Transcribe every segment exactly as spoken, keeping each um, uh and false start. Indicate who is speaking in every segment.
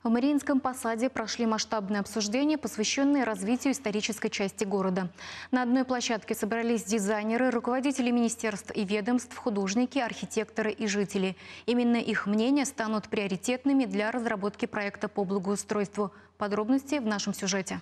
Speaker 1: В Мариинском посаде прошли масштабные обсуждения, посвященные развитию исторической части города. На одной площадке собрались дизайнеры, руководители министерств и ведомств, художники, архитекторы и жители. Именно их мнения станут приоритетными для разработки проекта по благоустройству. Подробности в нашем сюжете.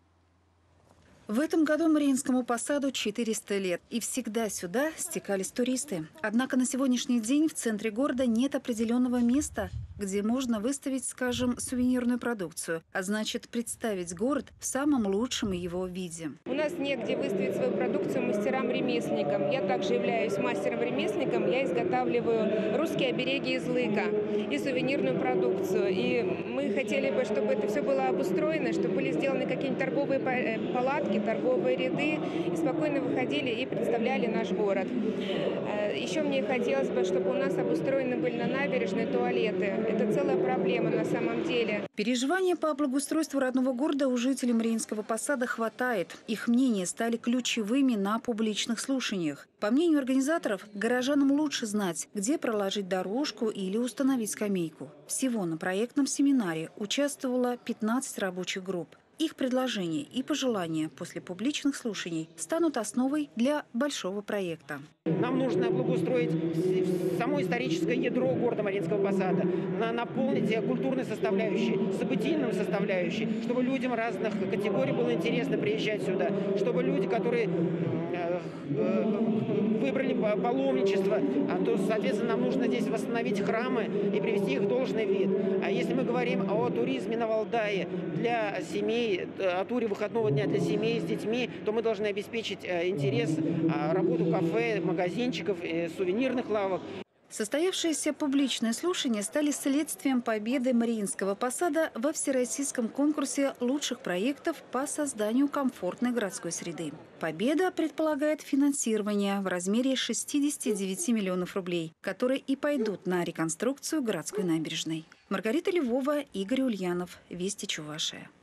Speaker 2: В этом году Мариинскому посаду четыреста лет, и всегда сюда стекались туристы. Однако на сегодняшний день в центре города нет определенного места, где можно выставить, скажем, сувенирную продукцию, а значит представить город в самом лучшем его виде.
Speaker 3: У нас негде выставить свою продукцию мастерам-ремесленникам. Я также являюсь мастером-ремесленником. Я изготавливаю русские обереги из лыка и сувенирную продукцию. И мы хотели бы, чтобы это все было обустроено, чтобы были сделаны какие-нибудь торговые палатки, торговые ряды, и спокойно выходили и представляли наш город. Еще мне хотелось бы, чтобы у нас обустроены были на набережной туалеты. Это целая проблема на самом деле.
Speaker 2: Переживания по благоустройству родного города у жителей Мариинского посада хватает. Их мнения стали ключевыми на публичных слушаниях. По мнению организаторов, горожанам лучше знать, где проложить дорожку или установить скамейку. Всего на проектном семинаре участвовало пятнадцать рабочих групп. Их предложения и пожелания после публичных слушаний станут основой для большого проекта.
Speaker 4: Нам нужно благоустроить само историческое ядро города Мариинского посада, наполнить культурной составляющей, событийным составляющей, чтобы людям разных категорий было интересно приезжать сюда, чтобы люди, которые выбрали паломничество, а то, соответственно, нам нужно здесь восстановить храмы и привести их в должный вид. А если мы говорим о туризме на Валдае для семей, о туре выходного дня для семей с детьми, то мы должны обеспечить интерес, работу кафе, магазинчиков, сувенирных лавок.
Speaker 2: Состоявшиеся публичные слушания стали следствием победы Мариинского посада во всероссийском конкурсе лучших проектов по созданию комфортной городской среды. Победа предполагает финансирование в размере шестидесяти девяти миллионов рублей, которые и пойдут на реконструкцию городской набережной. Маргарита Львова, Игорь Ульянов. Вести Чувашия.